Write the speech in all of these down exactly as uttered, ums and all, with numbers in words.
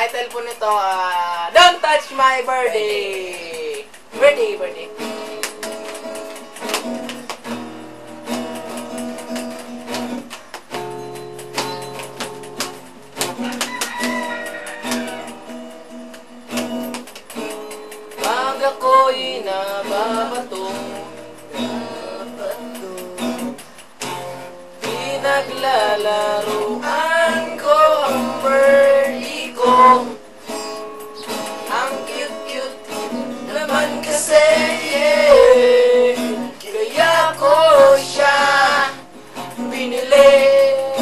title po nito, uh, Don't Touch My Birthday! Birthday, birthday. Pag ako'y nababatong, pinaglalaroan ko ang birdie ko. Ang cute-cute naman kasi, yeah. Kaya ko siya binili.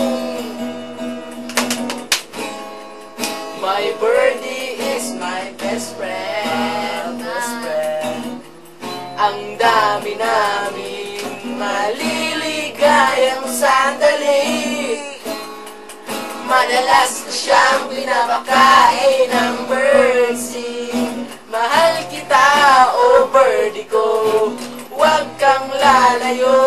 My birdie is my best friend, best friend. Ang dami namin maliligayang sandali. Madalas ko siyang pinapakain ng birdseed. Mahal kita, oh birdie ko, huwag kang lalayo.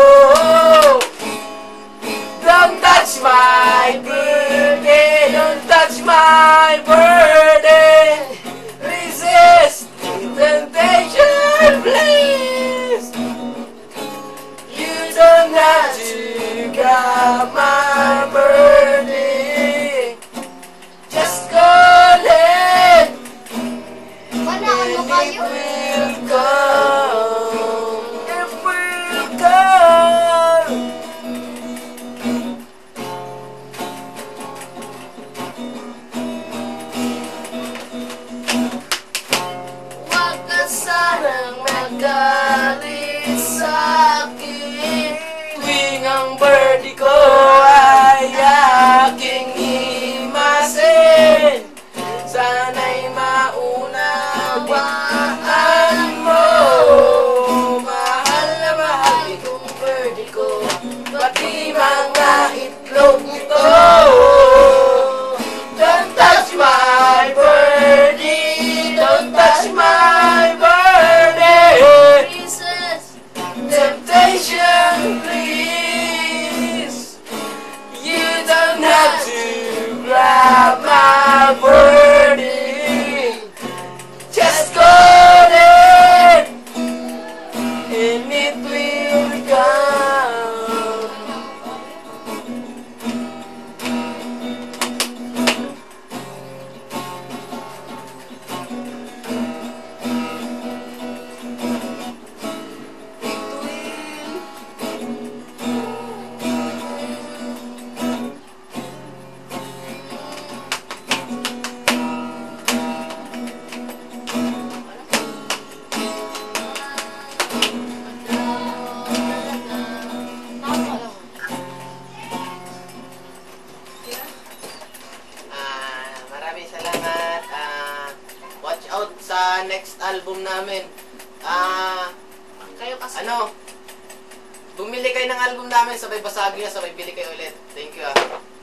Don't touch my birdie, don't touch my birdie. Resist temptation, please. You don't have to grab my birdie. Just call it, Wala and ano it kayo? will come. It will come. Huwag ka sanang magalit sa'kin tuwing ang birdie ko ay aking himasin. Sana'y maunawaan mo, mahal na mahal itong birdie ko, pati mga itlog nito. Don't touch my birdie, don't touch my birdie. Jesus. Temptation, please. You don't have to grab my birdie. Just got it, and it will come. Ah, maraming salamat. Ah, watch out sa next album namin. Ah, Kayo kasi. ano? Bumili kayo ng album namin, sabay basagin nyo, sabay bili kayo ulit. Thank you ah.